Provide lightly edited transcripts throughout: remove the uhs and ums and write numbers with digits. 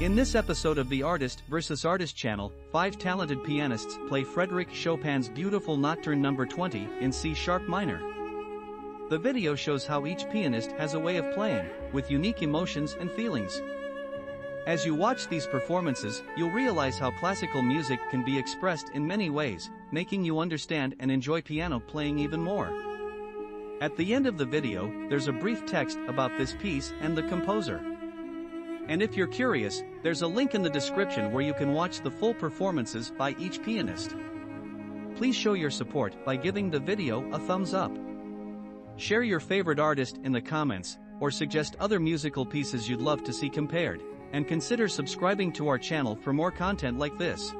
In this episode of the Artist vs. Artist channel, 5 talented pianists play Frédéric Chopin's beautiful Nocturne No. 20 in C-sharp minor. The video shows how each pianist has a way of playing, with unique emotions and feelings. As you watch these performances, you'll realize how classical music can be expressed in many ways, making you understand and enjoy piano playing even more. At the end of the video, there's a brief text about this piece and the composer. And if you're curious, there's a link in the description where you can watch the full performances by each pianist. Please show your support by giving the video a thumbs up. Share your favorite artist in the comments, or suggest other musical pieces you'd love to see compared, and consider subscribing to our channel for more content like this.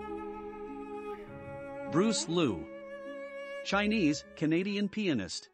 Bruce Liu, Chinese-Canadian pianist.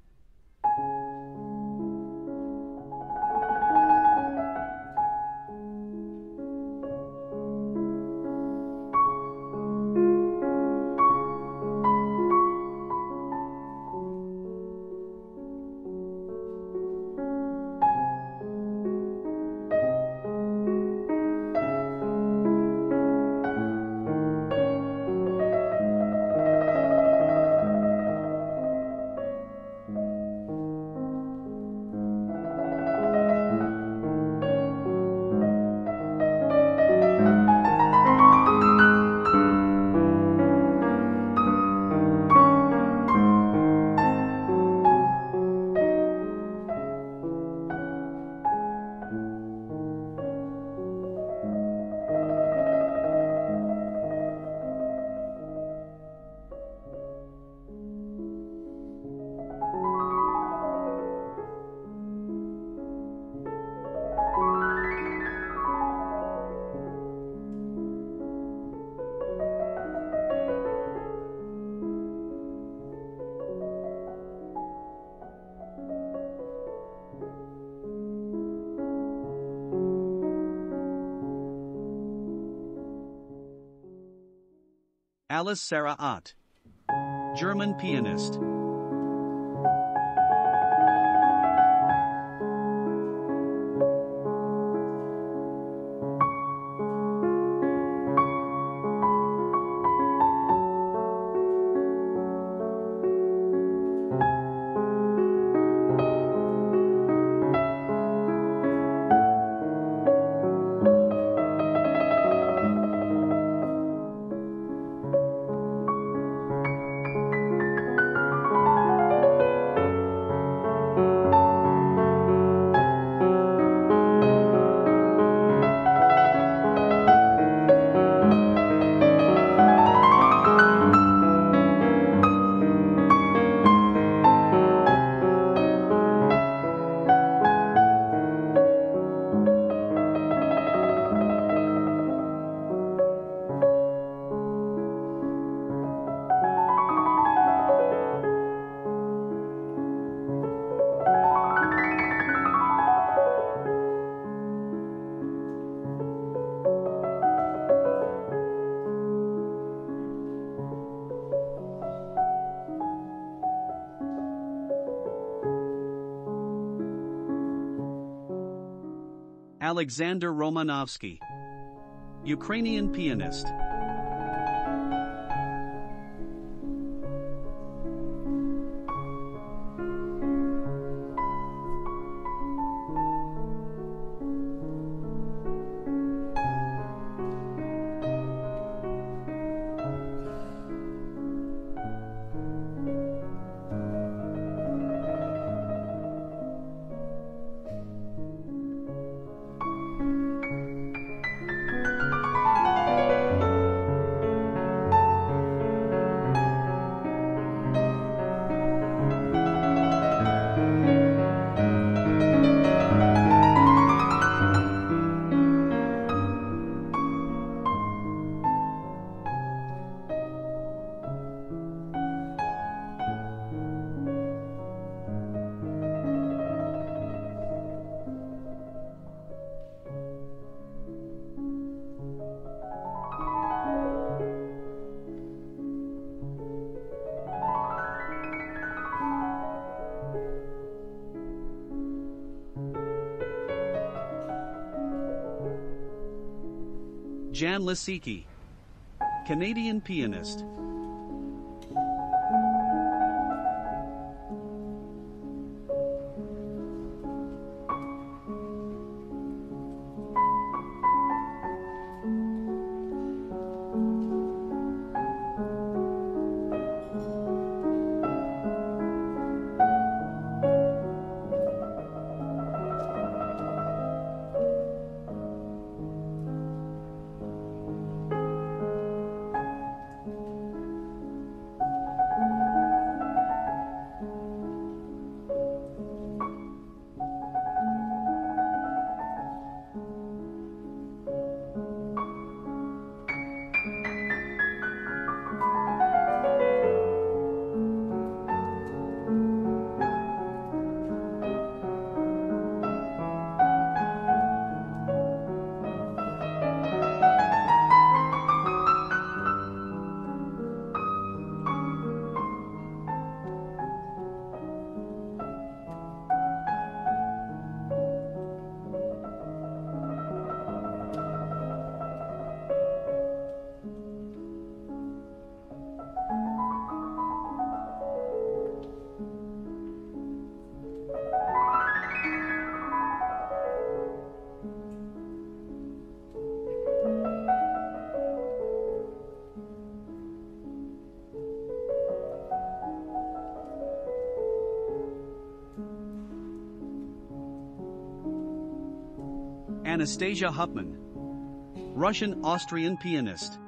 Alice Sarah Ott, German pianist. Alexander Romanovsky, Ukrainian pianist. Jan Lisicki, Canadian pianist. Anastasia Hupman, Russian-Austrian pianist.